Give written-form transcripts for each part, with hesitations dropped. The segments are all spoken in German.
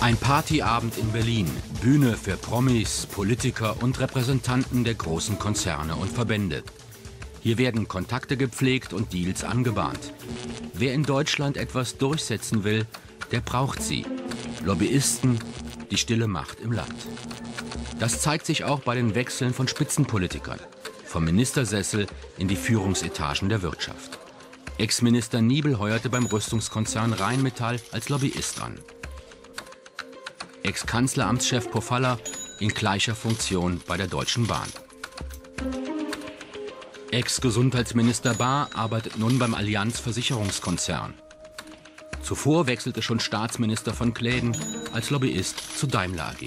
Ein Partyabend in Berlin, Bühne für Promis, Politiker und Repräsentanten der großen Konzerne und Verbände. Hier werden Kontakte gepflegt und Deals angebahnt. Wer in Deutschland etwas durchsetzen will, der braucht sie. Lobbyisten, die stille Macht im Land. Das zeigt sich auch bei den Wechseln von Spitzenpolitikern. Vom Ministersessel in die Führungsetagen der Wirtschaft. Ex-Minister Niebel heuerte beim Rüstungskonzern Rheinmetall als Lobbyist an. Ex-Kanzleramtschef Pofalla in gleicher Funktion bei der Deutschen Bahn. Ex-Gesundheitsminister Bahr arbeitet nun beim Allianz Versicherungskonzern. Zuvor wechselte schon Staatsminister von Claeden als Lobbyist zu Daimler AG.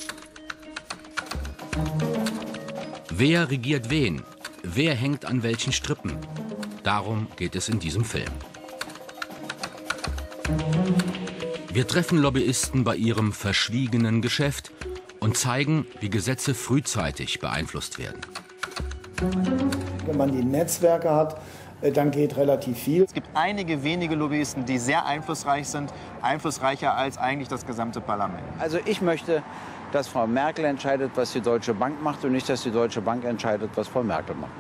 Wer regiert wen? Wer hängt an welchen Strippen? Darum geht es in diesem Film. Wir treffen Lobbyisten bei ihrem verschwiegenen Geschäft und zeigen, wie Gesetze frühzeitig beeinflusst werden. Wenn man die Netzwerke hat, dann geht relativ viel. Es gibt einige wenige Lobbyisten, die sehr einflussreich sind, einflussreicher als eigentlich das gesamte Parlament. Also ich möchte, dass Frau Merkel entscheidet, was die Deutsche Bank macht und nicht, dass die Deutsche Bank entscheidet, was Frau Merkel macht.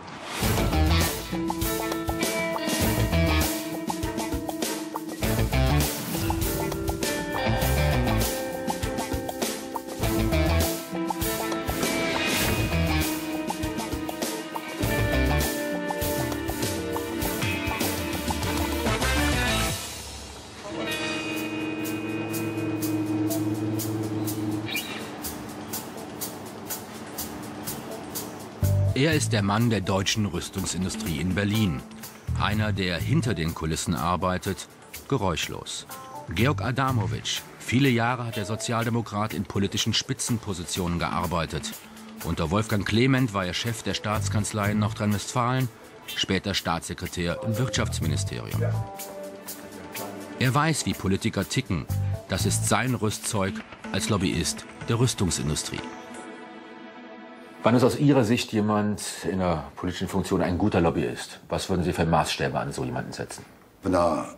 Er ist der Mann der deutschen Rüstungsindustrie in Berlin. Einer, der hinter den Kulissen arbeitet, geräuschlos. Georg Adamowitsch. Viele Jahre hat der Sozialdemokrat in politischen Spitzenpositionen gearbeitet. Unter Wolfgang Clement war er Chef der Staatskanzlei in Nordrhein-Westfalen, später Staatssekretär im Wirtschaftsministerium. Er weiß, wie Politiker ticken. Das ist sein Rüstzeug als Lobbyist der Rüstungsindustrie. Wann ist aus Ihrer Sicht jemand in einer politischen Funktion ein guter Lobbyist? Was würden Sie für Maßstäbe an so jemanden setzen? Wenn er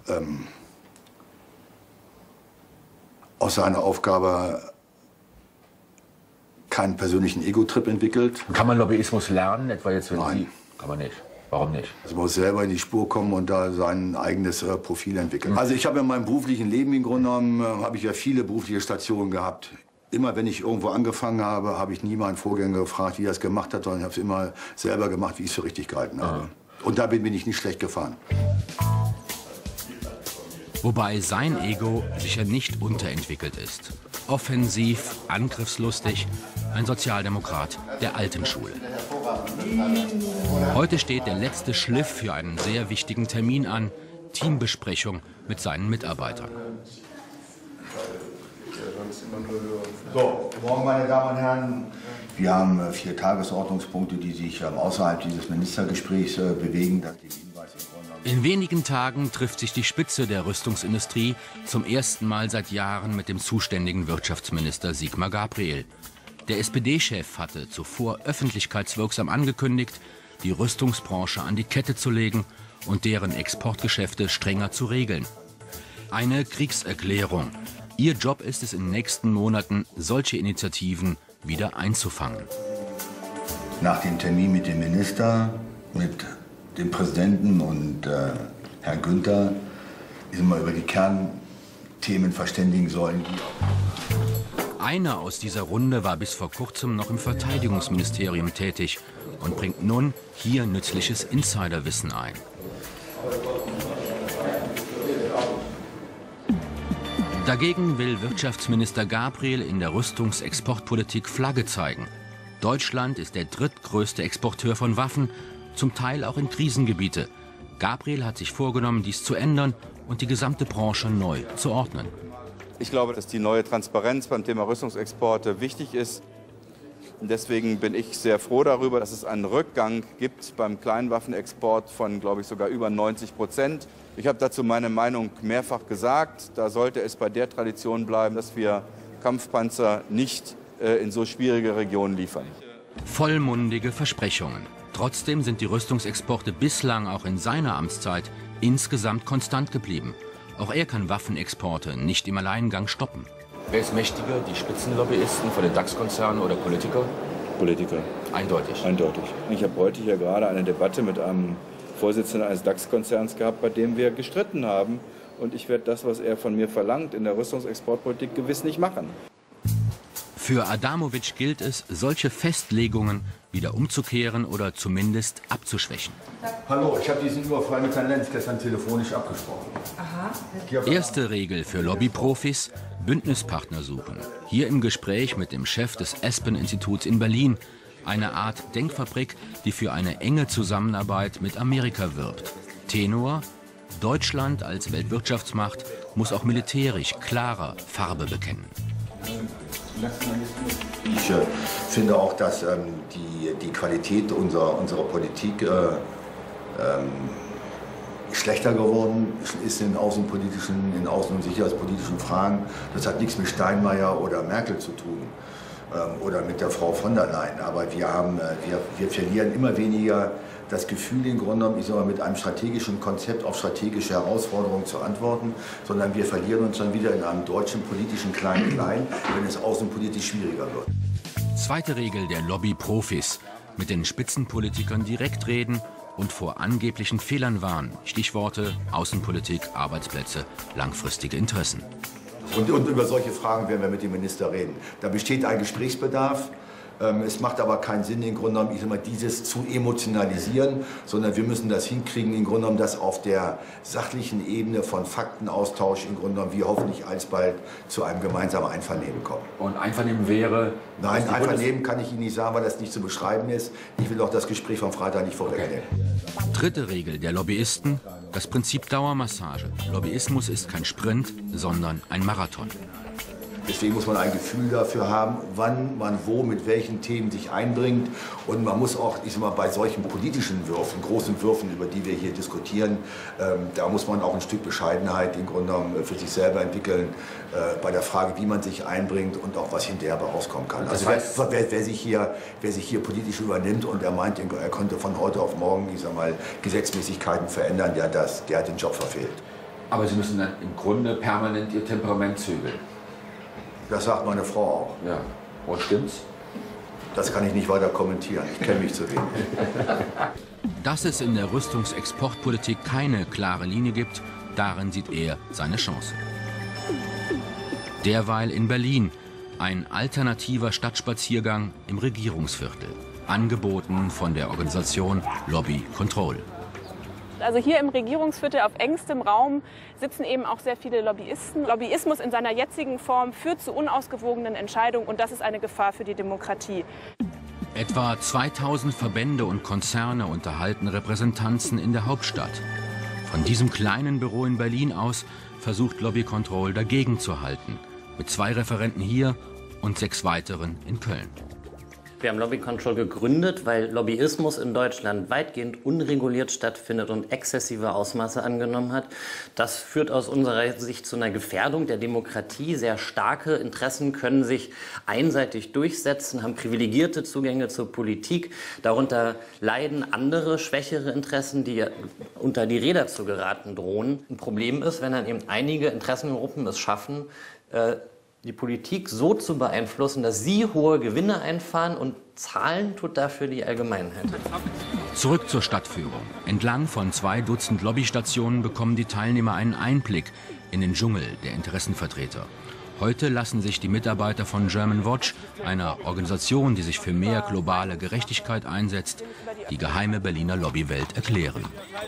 aus seiner Aufgabe keinen persönlichen Ego-Trip entwickelt. Kann man Lobbyismus lernen, etwa jetzt, wenn Nein. Sie... Kann man nicht. Warum nicht? Also man muss selber in die Spur kommen und da sein eigenes Profil entwickeln. Also ich habe in meinem beruflichen Leben im Grunde genommen, habe ich ja viele berufliche Stationen gehabt. Immer wenn ich irgendwo angefangen habe, habe ich nie meinen Vorgänger gefragt, wie er es gemacht hat, sondern ich habe es immer selber gemacht, wie ich es für richtig gehalten habe. Und da bin ich nicht schlecht gefahren. Wobei sein Ego sicher nicht unterentwickelt ist. Offensiv, angriffslustig, ein Sozialdemokrat der alten Schule. Heute steht der letzte Schliff für einen sehr wichtigen Termin an, Teambesprechung mit seinen Mitarbeitern. So, guten Morgen, meine Damen und Herren. Wir haben 4 Tagesordnungspunkte, die sich außerhalb dieses Ministergesprächs bewegen. In wenigen Tagen trifft sich die Spitze der Rüstungsindustrie zum ersten Mal seit Jahren mit dem zuständigen Wirtschaftsminister Sigmar Gabriel. Der SPD-Chef hatte zuvor öffentlichkeitswirksam angekündigt, die Rüstungsbranche an die Kette zu legen und deren Exportgeschäfte strenger zu regeln. Eine Kriegserklärung. Ihr Job ist es in den nächsten Monaten, solche Initiativen wieder einzufangen. Nach dem Termin mit dem Minister, mit dem Präsidenten und Herrn Günther, sind wir über die Kernthemen verständigen sollen. Einer aus dieser Runde war bis vor kurzem noch im Verteidigungsministerium tätig und bringt nun hier nützliches Insiderwissen ein. Dagegen will Wirtschaftsminister Gabriel in der Rüstungsexportpolitik Flagge zeigen. Deutschland ist der drittgrößte Exporteur von Waffen, zum Teil auch in Krisengebiete. Gabriel hat sich vorgenommen, dies zu ändern und die gesamte Branche neu zu ordnen. Ich glaube, dass die neue Transparenz beim Thema Rüstungsexporte wichtig ist. Und deswegen bin ich sehr froh darüber, dass es einen Rückgang gibt beim Kleinwaffenexport von, glaube ich, sogar über 90%. Ich habe dazu meine Meinung mehrfach gesagt. Da sollte es bei der Tradition bleiben, dass wir Kampfpanzer nicht in so schwierige Regionen liefern. Vollmundige Versprechungen. Trotzdem sind die Rüstungsexporte bislang auch in seiner Amtszeit insgesamt konstant geblieben. Auch er kann Waffenexporte nicht im Alleingang stoppen. Wer ist mächtiger, die Spitzenlobbyisten von den DAX-Konzernen oder Politiker? Politiker. Eindeutig. Eindeutig. Ich habe heute hier gerade eine Debatte mit einem Vorsitzenden eines DAX-Konzerns gehabt, bei dem wir gestritten haben. Und ich werde das, was er von mir verlangt, in der Rüstungsexportpolitik gewiss nicht machen. Für Adamovich gilt es, solche Festlegungen wieder umzukehren oder zumindest abzuschwächen. Hallo, ich habe diesen Überfall mit Herrn Lenz gestern telefonisch abgesprochen. Aha. Erste Regel für Lobbyprofis: Bündnispartner suchen. Hier im Gespräch mit dem Chef des Aspen-Instituts in Berlin. Eine Art Denkfabrik, die für eine enge Zusammenarbeit mit Amerika wirbt. Tenor: Deutschland als Weltwirtschaftsmacht muss auch militärisch klarer Farbe bekennen. Ich finde auch, dass die Qualität unserer Politik schlechter geworden ist in außen- und sicherheitspolitischen Fragen. Das hat nichts mit Steinmeier oder Merkel zu tun oder mit der Frau von der Leyen. Aber wir verlieren immer weniger das Gefühl, im Grunde genommen, ich sage mal, mit einem strategischen Konzept auf strategische Herausforderungen zu antworten, sondern wir verlieren uns dann wieder in einem deutschen politischen Klein-Klein, wenn es außenpolitisch schwieriger wird. Zweite Regel der Lobbyprofis: Mit den Spitzenpolitikern direkt reden und vor angeblichen Fehlern warnen. Stichworte: Außenpolitik, Arbeitsplätze, langfristige Interessen. Und über solche Fragen werden wir mit dem Minister reden. Da besteht ein Gesprächsbedarf. Es macht aber keinen Sinn, im Grunde genommen, ich sag mal, dieses zu emotionalisieren, sondern wir müssen das hinkriegen, im Grunde genommen, dass auf der sachlichen Ebene von Faktenaustausch im Grunde genommen wir hoffentlich alsbald zu einem gemeinsamen Einvernehmen kommen. Und Einvernehmen wäre? Nein, Einvernehmen kann ich Ihnen nicht sagen, weil das nicht zu beschreiben ist. Ich will auch das Gespräch vom Freitag nicht vorwegnehmen. Okay. Dritte Regel der Lobbyisten: Das Prinzip Dauermassage. Lobbyismus ist kein Sprint, sondern ein Marathon. Deswegen muss man ein Gefühl dafür haben, wann man wo mit welchen Themen sich einbringt. Und man muss auch, ich sag mal, bei solchen politischen Würfen, großen Würfen, über die wir hier diskutieren, da muss man auch ein Stück Bescheidenheit im Grunde genommen für sich selber entwickeln, bei der Frage, wie man sich einbringt und auch was hinterher rauskommen kann. Also wer sich hier politisch übernimmt und er meint, er konnte von heute auf morgen, ich sag mal, Gesetzmäßigkeiten verändern, der hat den Job verfehlt. Aber Sie müssen dann im Grunde permanent Ihr Temperament zügeln. Das sagt meine Frau auch. Ja. Und stimmt's? Das kann ich nicht weiter kommentieren. Ich kenne mich zu wenig. Dass es in der Rüstungsexportpolitik keine klare Linie gibt, darin sieht er seine Chance. Derweil in Berlin ein alternativer Stadtspaziergang im Regierungsviertel, angeboten von der Organisation Lobby Control. Also hier im Regierungsviertel auf engstem Raum sitzen eben auch sehr viele Lobbyisten. Lobbyismus in seiner jetzigen Form führt zu unausgewogenen Entscheidungen und das ist eine Gefahr für die Demokratie. Etwa 2000 Verbände und Konzerne unterhalten Repräsentanzen in der Hauptstadt. Von diesem kleinen Büro in Berlin aus versucht Lobby Control dagegen zu halten. Mit 2 Referenten hier und 6 weiteren in Köln. Wir haben Lobby Control gegründet, weil Lobbyismus in Deutschland weitgehend unreguliert stattfindet und exzessive Ausmaße angenommen hat. Das führt aus unserer Sicht zu einer Gefährdung der Demokratie. Sehr starke Interessen können sich einseitig durchsetzen, haben privilegierte Zugänge zur Politik. Darunter leiden andere, schwächere Interessen, die unter die Räder zu geraten drohen. Ein Problem ist, wenn dann eben einige Interessengruppen es schaffen, die Politik so zu beeinflussen, dass sie hohe Gewinne einfahren und zahlen tut dafür die Allgemeinheit. Zurück zur Stadtführung. Entlang von 2 Dutzend Lobbystationen bekommen die Teilnehmer einen Einblick in den Dschungel der Interessenvertreter. Heute lassen sich die Mitarbeiter von German Watch, einer Organisation, die sich für mehr globale Gerechtigkeit einsetzt, die geheime Berliner Lobbywelt erklären.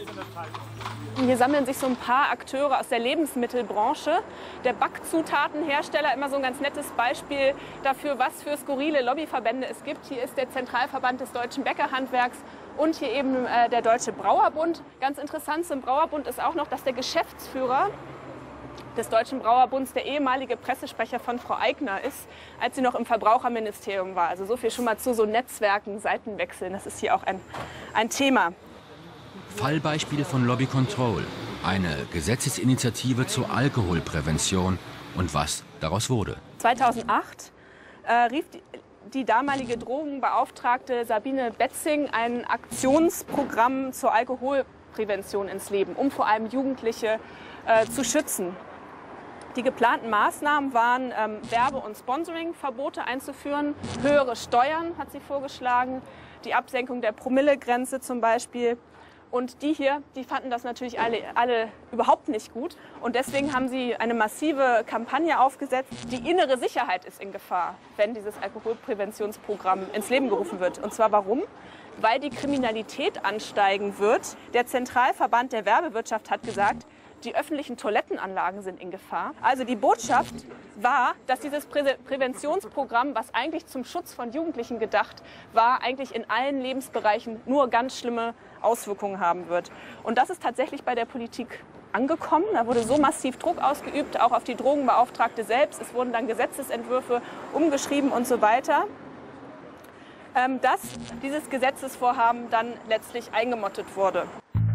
Hier sammeln sich so ein paar Akteure aus der Lebensmittelbranche. Der Backzutatenhersteller, immer so ein ganz nettes Beispiel dafür, was für skurrile Lobbyverbände es gibt. Hier ist der Zentralverband des deutschen Bäckerhandwerks und hier eben der Deutsche Brauerbund. Ganz interessant zum Brauerbund ist auch noch, dass der Geschäftsführer des Deutschen Brauerbunds der ehemalige Pressesprecher von Frau Aigner ist, als sie noch im Verbraucherministerium war. Also so viel schon mal zu so Netzwerken, Seitenwechseln. Das ist hier auch ein Thema. Fallbeispiel von Lobby Control, eine Gesetzesinitiative zur Alkoholprävention und was daraus wurde. 2008 rief die damalige Drogenbeauftragte Sabine Betzing ein Aktionsprogramm zur Alkoholprävention ins Leben, um vor allem Jugendliche zu schützen. Die geplanten Maßnahmen waren, Werbe- und Sponsoring-Verbote einzuführen, höhere Steuern hat sie vorgeschlagen, die Absenkung der Promillegrenze zum Beispiel. Und die hier, die fanden das natürlich alle überhaupt nicht gut. Und deswegen haben sie eine massive Kampagne aufgesetzt. Die innere Sicherheit ist in Gefahr, wenn dieses Alkoholpräventionsprogramm ins Leben gerufen wird. Und zwar warum? Weil die Kriminalität ansteigen wird. Der Zentralverband der Werbewirtschaft hat gesagt, die öffentlichen Toilettenanlagen sind in Gefahr. Also die Botschaft war, dass dieses Präventionsprogramm, was eigentlich zum Schutz von Jugendlichen gedacht war, eigentlich in allen Lebensbereichen nur ganz schlimme Auswirkungen haben wird. Und das ist tatsächlich bei der Politik angekommen. Da wurde so massiv Druck ausgeübt, auch auf die Drogenbeauftragte selbst. Es wurden dann Gesetzesentwürfe umgeschrieben und so weiter, dass dieses Gesetzesvorhaben dann letztlich eingemottet wurde.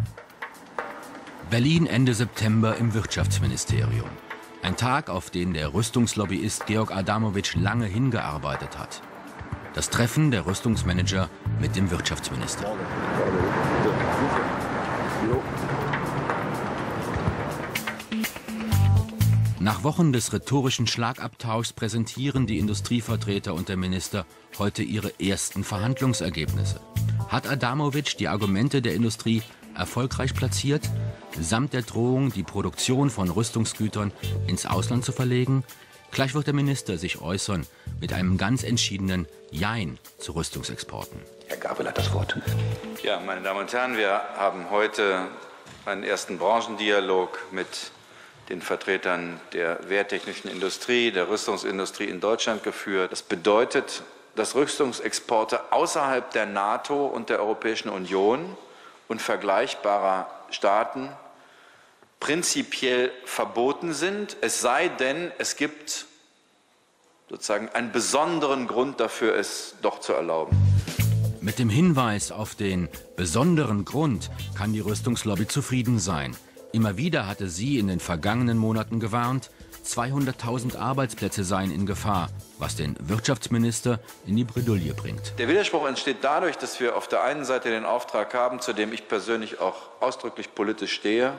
Berlin Ende September im Wirtschaftsministerium. Ein Tag, auf den der Rüstungslobbyist Georg Adamowitsch lange hingearbeitet hat. Das Treffen der Rüstungsmanager mit dem Wirtschaftsminister. Nach Wochen des rhetorischen Schlagabtauschs präsentieren die Industrievertreter und der Minister heute ihre ersten Verhandlungsergebnisse. Hat Adamowitsch die Argumente der Industrie erfolgreich platziert, samt der Drohung, die Produktion von Rüstungsgütern ins Ausland zu verlegen? Gleich wird der Minister sich äußern mit einem ganz entschiedenen Jein zu Rüstungsexporten. Herr Gabel hat das Wort. Ja, meine Damen und Herren, wir haben heute einen ersten Branchendialog mit den Vertretern der wehrtechnischen Industrie, der Rüstungsindustrie in Deutschland geführt. Das bedeutet, dass Rüstungsexporte außerhalb der NATO und der Europäischen Union und vergleichbarer Staaten prinzipiell verboten sind, es sei denn, es gibt sozusagen einen besonderen Grund dafür, es doch zu erlauben. Mit dem Hinweis auf den besonderen Grund kann die Rüstungslobby zufrieden sein. Immer wieder hatte sie in den vergangenen Monaten gewarnt, 200.000 Arbeitsplätze seien in Gefahr, was den Wirtschaftsminister in die Bredouille bringt. Der Widerspruch entsteht dadurch, dass wir auf der einen Seite den Auftrag haben, zu dem ich persönlich auch ausdrücklich politisch stehe,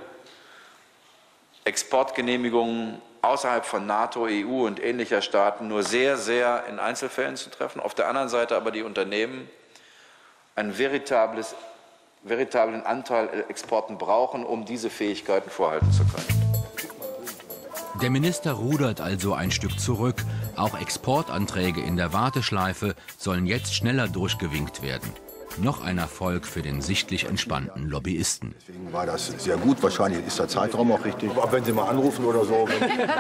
Exportgenehmigungen außerhalb von NATO, EU und ähnlicher Staaten nur sehr, sehr in Einzelfällen zu treffen. Auf der anderen Seite aber die Unternehmen einen veritablen Anteil Exporten brauchen, um diese Fähigkeiten vorhalten zu können. Der Minister rudert also ein Stück zurück. Auch Exportanträge in der Warteschleife sollen jetzt schneller durchgewinkt werden. Noch ein Erfolg für den sichtlich entspannten Lobbyisten. Deswegen war das sehr gut. Wahrscheinlich ist der Zeitraum auch richtig. Aber wenn Sie mal anrufen oder so.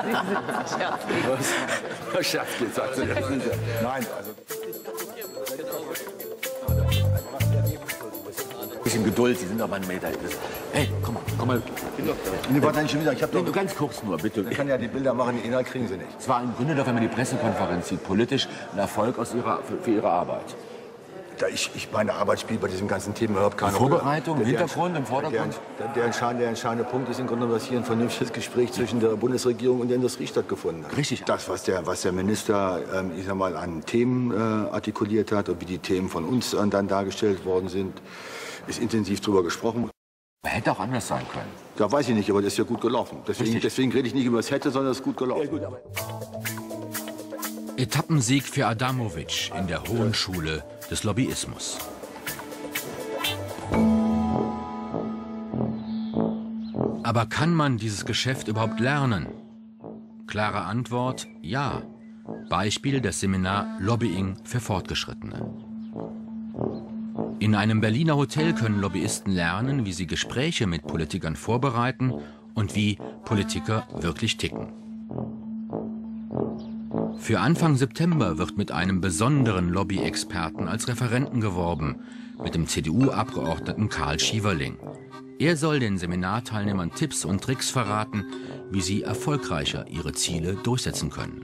Scherz gesagt. Nein, also. Bisschen Geduld, Sie sind aber ein Meter. Hey, komm mal. Nee, warte nicht schon wieder. Ich hab doch Nur ganz kurz nur, bitte. Ich kann ja die Bilder machen, den Inhalt kriegen Sie nicht. Es war im Grunde doch, wenn man die Pressekonferenz sieht, politisch ein Erfolg für Ihre Arbeit. Meine Arbeit spielt bei diesem ganzen Thema überhaupt keine Rolle. Vorbereitung, im Hintergrund, im Vordergrund? Der entscheidende Punkt ist im Grunde, dass hier ein vernünftiges Gespräch zwischen der Bundesregierung und der Industrie stattgefunden hat. Richtig. Das, was der Minister, ich sag mal, an Themen artikuliert hat und wie die Themen von uns dann dargestellt worden sind, ist intensiv drüber gesprochen. Hätte auch anders sein können. Da weiß ich nicht, aber das ist ja gut gelaufen. Deswegen rede ich nicht über das Hätte, sondern es ist gut gelaufen. Ja, gut, Etappensieg für Adamowitsch in der Hohen Schule des Lobbyismus. Aber kann man dieses Geschäft überhaupt lernen? Klare Antwort: ja. Beispiel das Seminar Lobbying für Fortgeschrittene. In einem Berliner Hotel können Lobbyisten lernen, wie sie Gespräche mit Politikern vorbereiten und wie Politiker wirklich ticken. Für Anfang September wird mit einem besonderen Lobby-Experten als Referenten geworben, mit dem CDU-Abgeordneten Karl Schieverling. Er soll den Seminarteilnehmern Tipps und Tricks verraten, wie sie erfolgreicher ihre Ziele durchsetzen können.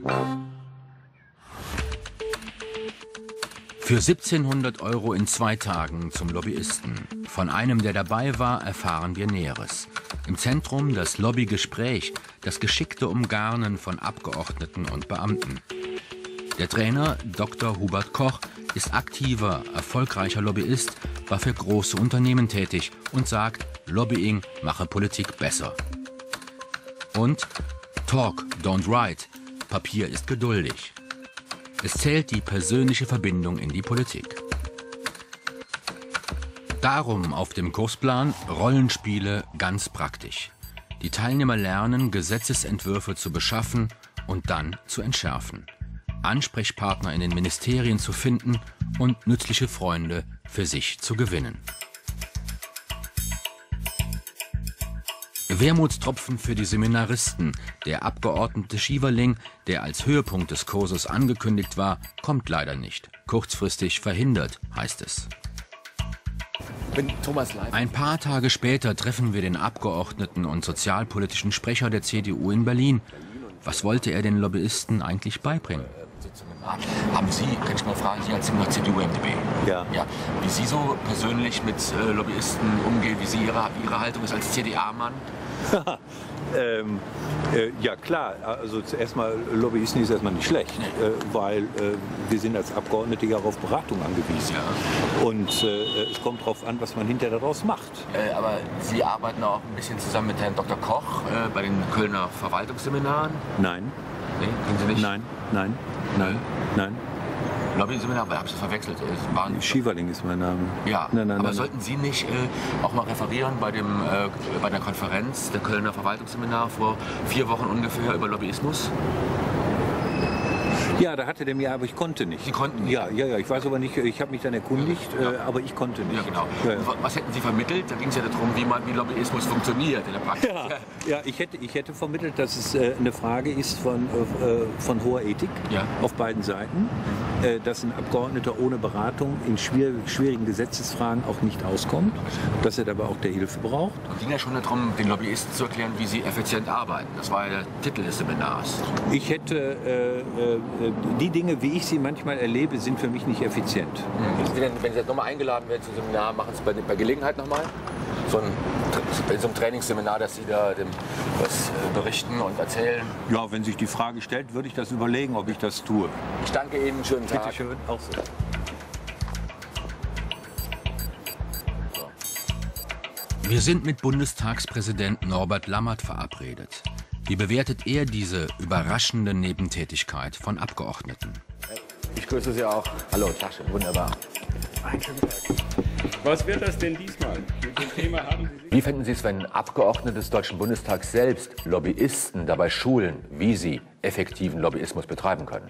Für 1.700 € in 2 Tagen zum Lobbyisten. Von einem, der dabei war, erfahren wir Näheres. Im Zentrum das Lobbygespräch, das geschickte Umgarnen von Abgeordneten und Beamten. Der Trainer, Dr. Hubert Koch, ist aktiver, erfolgreicher Lobbyist, war für große Unternehmen tätig und sagt, Lobbying mache Politik besser. Und Talk, don't write. Papier ist geduldig. Es zählt die persönliche Verbindung in die Politik. Darum auf dem Kursplan Rollenspiele ganz praktisch. Die Teilnehmer lernen, Gesetzesentwürfe zu beschaffen und dann zu entschärfen. Ansprechpartner in den Ministerien zu finden und nützliche Freunde für sich zu gewinnen. Wermutstropfen für die Seminaristen. Der Abgeordnete Schieverling, der als Höhepunkt des Kurses angekündigt war, kommt leider nicht. Kurzfristig verhindert, heißt es. Ein paar Tage später treffen wir den Abgeordneten und sozialpolitischen Sprecher der CDU in Berlin. Was wollte er den Lobbyisten eigentlich beibringen? Haben Sie, kann ich mal fragen, Sie als CDU-MdB, ja. Wie Sie so persönlich mit Lobbyisten umgehen, wie Sie Ihre Haltung ist als CDA-Mann? Ja klar, also zuerst mal, Lobbyisten ist erstmal nicht schlecht, weil wir sind als Abgeordnete ja auf Beratung angewiesen. Ja. Und es kommt darauf an, was man hinterher daraus macht. Aber Sie arbeiten auch ein bisschen zusammen mit Herrn Dr. Koch bei den Kölner Verwaltungsseminaren? Nein. Nee, können Sie nicht? Nein. Lobby-Seminar, ich habe es verwechselt. Schieverling ist mein Name. Ja, aber sollten Sie nicht auch mal referieren bei der Konferenz der Kölner Verwaltungsseminare vor 4 Wochen ungefähr über Lobbyismus? Ja, da hatte der mir, aber ich konnte nicht. Sie konnten nicht? Ja, ich weiß aber nicht, ich habe mich dann erkundigt, aber ich konnte nicht. Ja, genau. Ja. Was hätten Sie vermittelt? Da ging es ja darum, wie Lobbyismus funktioniert in der Praxis. Ja, ich hätte vermittelt, dass es eine Frage ist von hoher Ethik auf beiden Seiten, dass ein Abgeordneter ohne Beratung in schwierigen Gesetzesfragen auch nicht auskommt, dass er dabei auch der Hilfe braucht. Es ging ja schon darum, den Lobbyisten zu erklären, wie sie effizient arbeiten. Das war ja der Titel des Seminars. Ich hätte die Dinge, wie ich sie manchmal erlebe, sind für mich nicht effizient. Wenn Sie jetzt nochmal eingeladen werden zum Seminar, machen Sie es bei Gelegenheit nochmal? So ein Trainingsseminar, dass Sie da was berichten und erzählen? Ja, wenn sich die Frage stellt, würde ich das überlegen, ob ich das tue. Ich danke Ihnen, schönen Tag. Bitte schön, auch so. Wir sind mit Bundestagspräsident Norbert Lammert verabredet. Wie bewertet er diese überraschende Nebentätigkeit von Abgeordneten? Ich grüße Sie auch. Hallo, Tasche, wunderbar. Was wird das denn diesmal? Wie fänden Sie es, wenn Abgeordnete des Deutschen Bundestags selbst Lobbyisten dabei schulen, wie sie effektiven Lobbyismus betreiben können?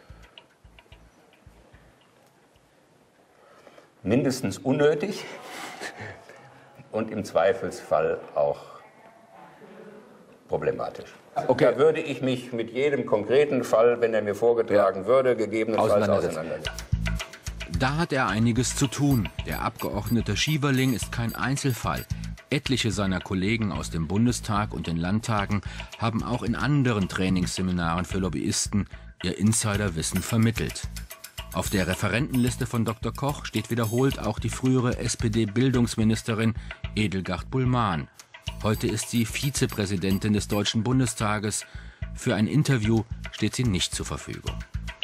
Mindestens unnötig und im Zweifelsfall auch problematisch. Okay. Da würde ich mich mit jedem konkreten Fall, wenn er mir vorgetragen würde, gegebenenfalls auseinandersetzen. Da hat er einiges zu tun. Der Abgeordnete Schieverling ist kein Einzelfall. Etliche seiner Kollegen aus dem Bundestag und den Landtagen haben auch in anderen Trainingsseminaren für Lobbyisten ihr Insiderwissen vermittelt. Auf der Referentenliste von Dr. Koch steht wiederholt auch die frühere SPD-Bildungsministerin Edelgard Bullmann. Heute ist sie Vizepräsidentin des Deutschen Bundestages. Für ein Interview steht sie nicht zur Verfügung.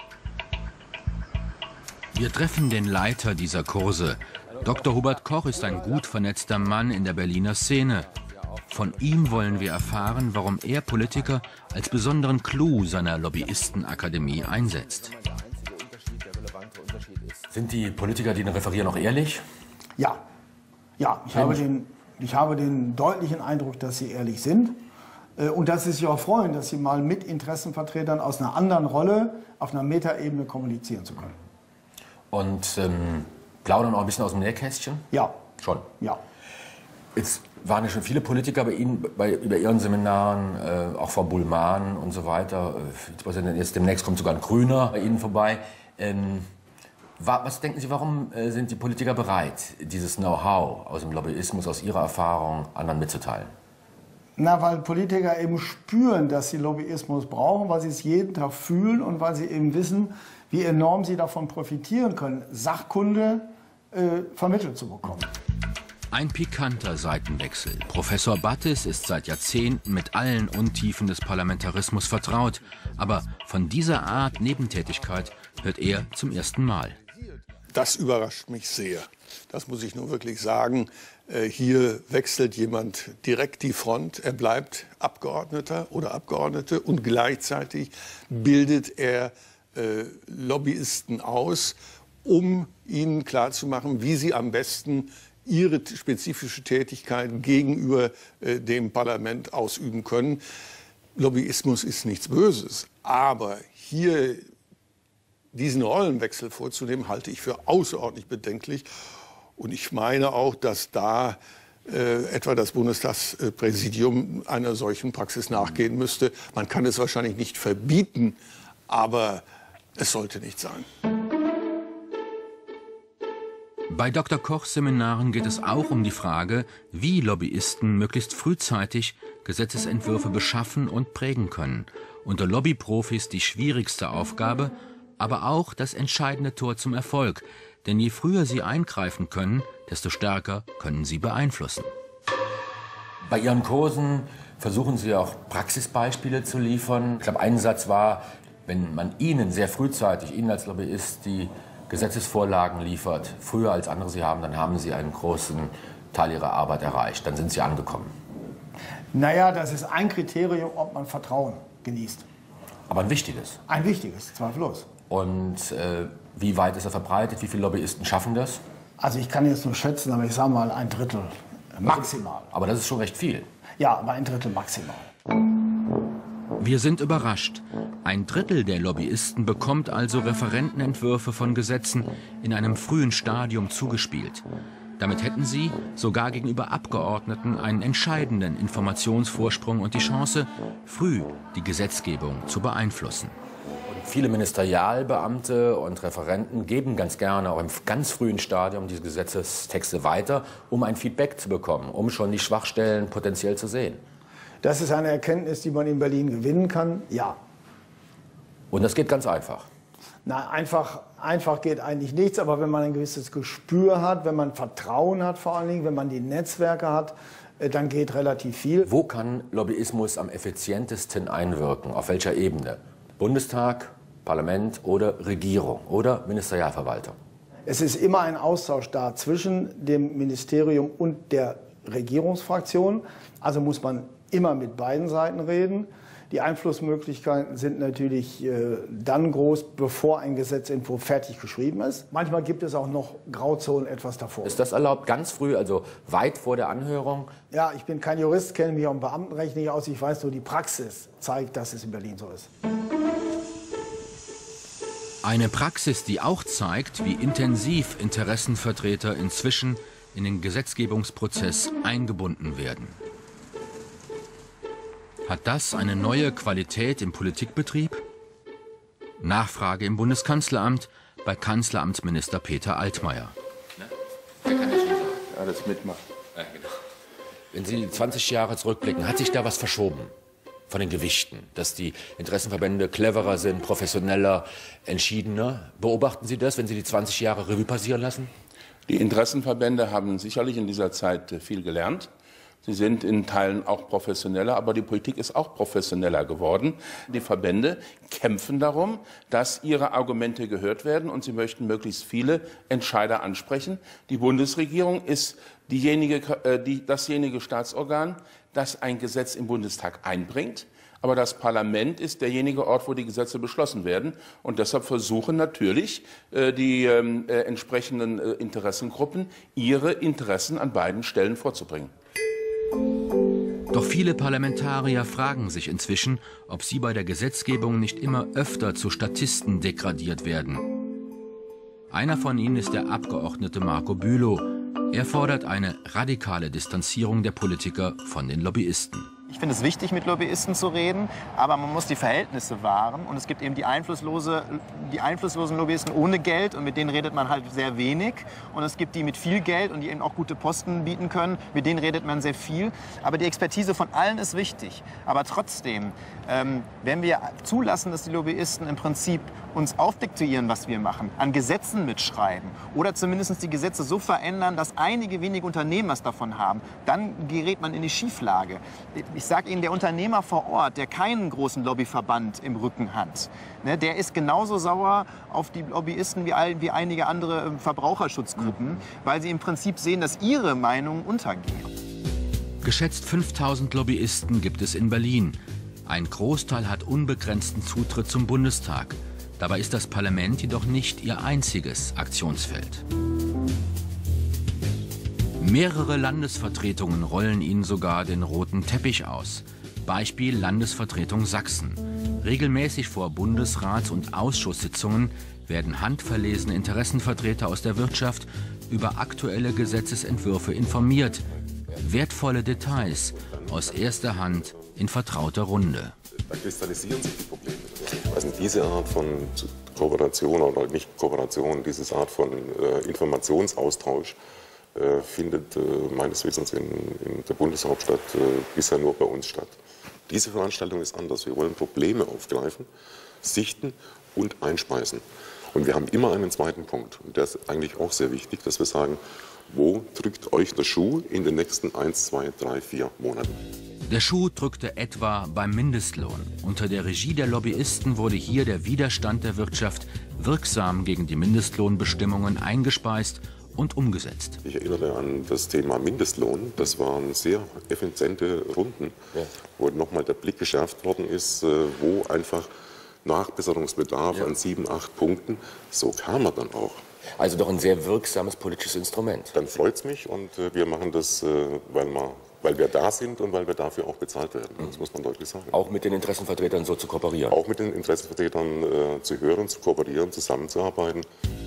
Wir treffen den Leiter dieser Kurse. Dr. Hubert Koch ist ein gut vernetzter Mann in der Berliner Szene. Von ihm wollen wir erfahren, warum er Politiker als besonderen Clou seiner Lobbyistenakademie einsetzt. Sind die Politiker, die referieren, auch ehrlich? Ja. Ich habe den deutlichen Eindruck, dass sie ehrlich sind und dass sie sich auch freuen, dass sie mal mit Interessenvertretern aus einer anderen Rolle auf einer Metaebene kommunizieren zu können. Und plaudern auch ein bisschen aus dem Nähkästchen? Ja. Schon? Ja. Jetzt waren ja schon viele Politiker bei Ihnen, über Ihren Seminaren, auch Frau Bullmann und so weiter. Jetzt demnächst kommt sogar ein Grüner bei Ihnen vorbei. Was denken Sie, warum sind die Politiker bereit, dieses Know-how aus dem Lobbyismus, aus Ihrer Erfahrung, anderen mitzuteilen? Na, weil Politiker eben spüren, dass sie Lobbyismus brauchen, weil sie es jeden Tag fühlen und weil sie eben wissen, wie enorm sie davon profitieren können, Sachkunde vermittelt zu bekommen. Ein pikanter Seitenwechsel. Professor Battis ist seit Jahrzehnten mit allen Untiefen des Parlamentarismus vertraut. Aber von dieser Art Nebentätigkeit hört er zum ersten Mal. Das überrascht mich sehr. Das muss ich nur wirklich sagen. Hier wechselt jemand direkt die Front. Er bleibt Abgeordneter oder Abgeordnete und gleichzeitig bildet er Lobbyisten aus, um ihnen klarzumachen, wie sie am besten ihre spezifische Tätigkeit gegenüber dem Parlament ausüben können. Lobbyismus ist nichts Böses, aber hier diesen Rollenwechsel vorzunehmen, halte ich für außerordentlich bedenklich. Und ich meine auch, dass da etwa das Bundestagspräsidium einer solchen Praxis nachgehen müsste. Man kann es wahrscheinlich nicht verbieten, aber es sollte nicht sein. Bei Dr. Kochs Seminaren geht es auch um die Frage, wie Lobbyisten möglichst frühzeitig Gesetzesentwürfe beschaffen und prägen können. Unter Lobbyprofis die schwierigste Aufgabe, aber auch das entscheidende Tor zum Erfolg. Denn je früher sie eingreifen können, desto stärker können sie beeinflussen. Bei Ihren Kursen versuchen Sie auch Praxisbeispiele zu liefern. Ich glaube, ein Satz war, wenn man Ihnen sehr frühzeitig, Ihnen als Lobbyist, die Gesetzesvorlagen liefert, früher als andere sie haben, dann haben Sie einen großen Teil Ihrer Arbeit erreicht. Dann sind Sie angekommen. Naja, das ist ein Kriterium, ob man Vertrauen genießt. Aber ein wichtiges. Ein wichtiges, zweifellos. Und wie weit ist er verbreitet? Wie viele Lobbyisten schaffen das? Also ich kann jetzt nur schätzen, aber ich sage mal 1/3 maximal. Aber das ist schon recht viel. Ja, aber 1/3 maximal. Wir sind überrascht. 1/3 der Lobbyisten bekommt also Referentenentwürfe von Gesetzen in einem frühen Stadium zugespielt. Damit hätten sie sogar gegenüber Abgeordneten einen entscheidenden Informationsvorsprung und die Chance, früh die Gesetzgebung zu beeinflussen. Viele Ministerialbeamte und Referenten geben ganz gerne auch im ganz frühen Stadium diese Gesetzestexte weiter, um ein Feedback zu bekommen, um schon die Schwachstellen potenziell zu sehen. Das ist eine Erkenntnis, die man in Berlin gewinnen kann, ja. Und das geht ganz einfach? Na, einfach geht eigentlich nichts, aber wenn man ein gewisses Gespür hat, wenn man Vertrauen hat vor allen Dingen, wenn man die Netzwerke hat, dann geht relativ viel. Wo kann Lobbyismus am effizientesten einwirken? Auf welcher Ebene? Bundestag, Parlament oder Regierung oder Ministerialverwaltung? Es ist immer ein Austausch da zwischen dem Ministerium und der Regierungsfraktion. Also muss man immer mit beiden Seiten reden. Die Einflussmöglichkeiten sind natürlich dann groß, bevor ein Gesetzentwurf fertig geschrieben ist. Manchmal gibt es auch noch Grauzonen etwas davor. Ist das erlaubt, ganz früh, also weit vor der Anhörung? Ja, ich bin kein Jurist, kenne mich auch im Beamtenrecht nicht aus. Ich weiß nur, die Praxis zeigt, dass es in Berlin so ist. Eine Praxis, die auch zeigt, wie intensiv Interessenvertreter inzwischen in den Gesetzgebungsprozess eingebunden werden. Hat das eine neue Qualität im Politikbetrieb? Nachfrage im Bundeskanzleramt bei Kanzleramtsminister Peter Altmaier. Der kann das schon sagen. Ja, das mitmacht. Ja, genau. Wenn Sie 20 Jahre zurückblicken, hat sich da was verschoben von den Gewichten? Dass die Interessenverbände cleverer sind, professioneller, entschiedener? Beobachten Sie das, wenn Sie die 20 Jahre Revue passieren lassen? Die Interessenverbände haben sicherlich in dieser Zeit viel gelernt. Sie sind in Teilen auch professioneller, aber die Politik ist auch professioneller geworden. Die Verbände kämpfen darum, dass ihre Argumente gehört werden und sie möchten möglichst viele Entscheider ansprechen. Die Bundesregierung ist dasjenige Staatsorgan, das ein Gesetz im Bundestag einbringt. Aber das Parlament ist derjenige Ort, wo die Gesetze beschlossen werden. Und deshalb versuchen natürlich die entsprechenden Interessengruppen, ihre Interessen an beiden Stellen vorzubringen. Doch viele Parlamentarier fragen sich inzwischen, ob sie bei der Gesetzgebung nicht immer öfter zu Statisten degradiert werden. Einer von ihnen ist der Abgeordnete Marco Bülow. Er fordert eine radikale Distanzierung der Politiker von den Lobbyisten. Ich finde es wichtig, mit Lobbyisten zu reden, aber man muss die Verhältnisse wahren. Und es gibt eben die einflusslosen Lobbyisten ohne Geld und mit denen redet man halt sehr wenig. Und es gibt die mit viel Geld und die eben auch gute Posten bieten können, mit denen redet man sehr viel. Aber die Expertise von allen ist wichtig. Aber trotzdem Wenn wir zulassen, dass die Lobbyisten im Prinzip uns aufdiktieren, was wir machen, an Gesetzen mitschreiben oder zumindest die Gesetze so verändern, dass einige wenige Unternehmen was davon haben, dann gerät man in die Schieflage. Ich sage Ihnen, der Unternehmer vor Ort, der keinen großen Lobbyverband im Rücken hat, ne, der ist genauso sauer auf die Lobbyisten wie einige andere Verbraucherschutzgruppen, weil sie im Prinzip sehen, dass ihre Meinungen untergehen. Geschätzt 5000 Lobbyisten gibt es in Berlin. Ein Großteil hat unbegrenzten Zutritt zum Bundestag. Dabei ist das Parlament jedoch nicht ihr einziges Aktionsfeld. Mehrere Landesvertretungen rollen ihnen sogar den roten Teppich aus. Beispiel Landesvertretung Sachsen. Regelmäßig vor Bundesrats- und Ausschusssitzungen werden handverlesene Interessenvertreter aus der Wirtschaft über aktuelle Gesetzesentwürfe informiert. Wertvolle Details aus erster Hand in vertrauter Runde. Da kristallisieren sich die Probleme. Also diese Art von Kooperation oder nicht Kooperation, diese Art von Informationsaustausch findet meines Wissens in der Bundeshauptstadt bisher nur bei uns statt. Diese Veranstaltung ist anders. Wir wollen Probleme aufgreifen, sichten und einspeisen. Und wir haben immer einen zweiten Punkt. Und der ist eigentlich auch sehr wichtig, dass wir sagen, wo drückt euch der Schuh in den nächsten 1, 2, 3, 4 Monaten? Der Schuh drückte etwa beim Mindestlohn. Unter der Regie der Lobbyisten wurde hier der Widerstand der Wirtschaft wirksam gegen die Mindestlohnbestimmungen eingespeist und umgesetzt. Ich erinnere an das Thema Mindestlohn. Das waren sehr effiziente Runden, wo nochmal der Blick geschärft worden ist, wo einfach Nachbesserungsbedarf an 7, 8 Punkten, so kam er dann auch. Also doch ein sehr wirksames politisches Instrument. Dann freut es mich und wir machen das, weil wir da sind und weil wir dafür auch bezahlt werden. Das muss man deutlich sagen. Auch mit den Interessenvertretern so zu kooperieren? Auch mit den Interessenvertretern zu hören, zu kooperieren, zusammenzuarbeiten.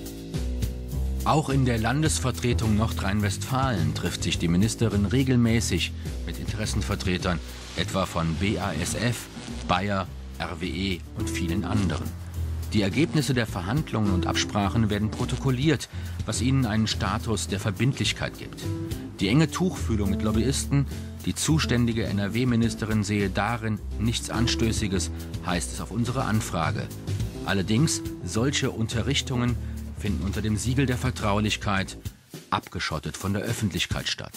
Auch in der Landesvertretung Nordrhein-Westfalen trifft sich die Ministerin regelmäßig mit Interessenvertretern, etwa von BASF, Bayer, RWE und vielen anderen. Die Ergebnisse der Verhandlungen und Absprachen werden protokolliert, was ihnen einen Status der Verbindlichkeit gibt. Die enge Tuchfühlung mit Lobbyisten, die zuständige NRW-Ministerin sehe darin nichts Anstößiges, heißt es auf unsere Anfrage. Allerdings, solche Unterrichtungen finden unter dem Siegel der Vertraulichkeit, abgeschottet von der Öffentlichkeit statt.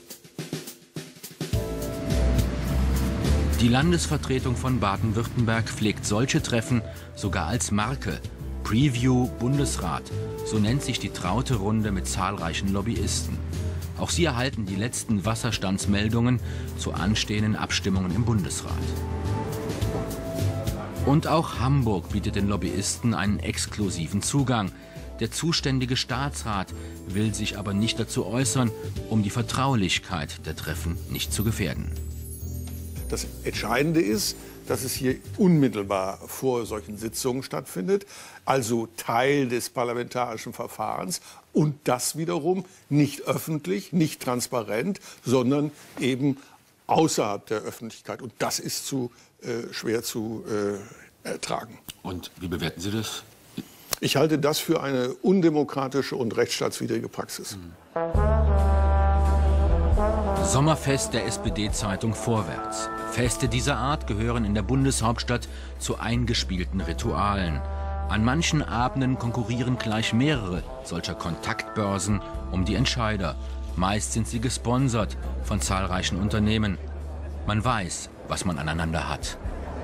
Die Landesvertretung von Baden-Württemberg pflegt solche Treffen sogar als Marke. Preview Bundesrat, so nennt sich die traute Runde mit zahlreichen Lobbyisten. Auch sie erhalten die letzten Wasserstandsmeldungen zu anstehenden Abstimmungen im Bundesrat. Und auch Hamburg bietet den Lobbyisten einen exklusiven Zugang. Der zuständige Staatsrat will sich aber nicht dazu äußern, um die Vertraulichkeit der Treffen nicht zu gefährden. Das Entscheidende ist, dass es hier unmittelbar vor solchen Sitzungen stattfindet, also Teil des parlamentarischen Verfahrens und das wiederum nicht öffentlich, nicht transparent, sondern eben außerhalb der Öffentlichkeit. Und das ist schwer zu ertragen. Und wie bewerten Sie das? Ich halte das für eine undemokratische und rechtsstaatswidrige Praxis. Sommerfest der SPD-Zeitung Vorwärts. Feste dieser Art gehören in der Bundeshauptstadt zu eingespielten Ritualen. An manchen Abenden konkurrieren gleich mehrere solcher Kontaktbörsen um die Entscheider. Meist sind sie gesponsert von zahlreichen Unternehmen. Man weiß, was man aneinander hat.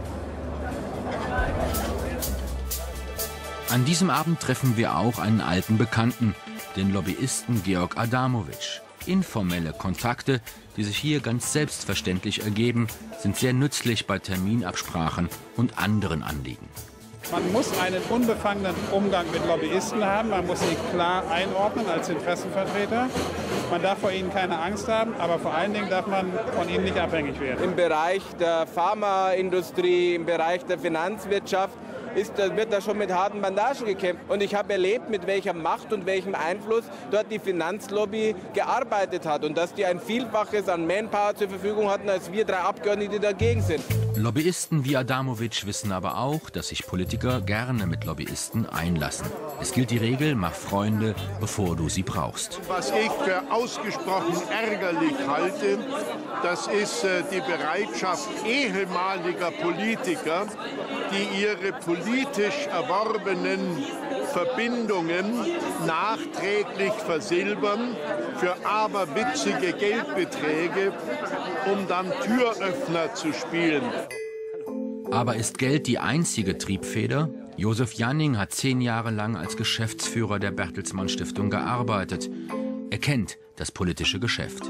An diesem Abend treffen wir auch einen alten Bekannten, den Lobbyisten Georg Adamowitsch. Informelle Kontakte, die sich hier ganz selbstverständlich ergeben, sind sehr nützlich bei Terminabsprachen und anderen Anliegen. Man muss einen unbefangenen Umgang mit Lobbyisten haben, man muss sie klar einordnen als Interessenvertreter. Man darf vor ihnen keine Angst haben, aber vor allen Dingen darf man von ihnen nicht abhängig werden. Im Bereich der Pharmaindustrie, im Bereich der Finanzwirtschaft wird da schon mit harten Bandagen gekämpft. Und ich habe erlebt, mit welcher Macht und welchem Einfluss dort die Finanzlobby gearbeitet hat und dass die ein Vielfaches an Manpower zur Verfügung hatten, als wir 3 Abgeordnete, die dagegen sind. Lobbyisten wie Adamovic wissen aber auch, dass sich Politiker gerne mit Lobbyisten einlassen. Es gilt die Regel, mach Freunde, bevor du sie brauchst. Was ich für ausgesprochen ärgerlich halte, das ist die Bereitschaft ehemaliger Politiker, die ihre politisch erworbenen Verbindungen nachträglich versilbern für aberwitzige Geldbeträge, um dann Türöffner zu spielen. Aber ist Geld die einzige Triebfeder? Josef Janning hat 10 Jahre lang als Geschäftsführer der Bertelsmann Stiftung gearbeitet. Er kennt das politische Geschäft.